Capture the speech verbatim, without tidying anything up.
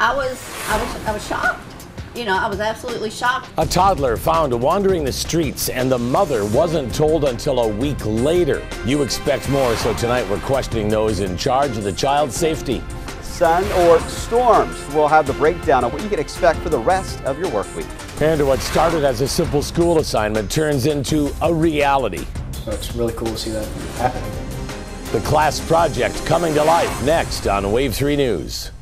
I was, I was, I was shocked. You know, I was absolutely shocked. A toddler found wandering the streets, and the mother wasn't told until a week later. You expect more, so tonight we're questioning those in charge of the child's safety. Sun or storms. We'll have the breakdown of what you can expect for the rest of your work week. And what started as a simple school assignment turns into a reality. So it's really cool to see that happening. The class project coming to life next on Wave three News.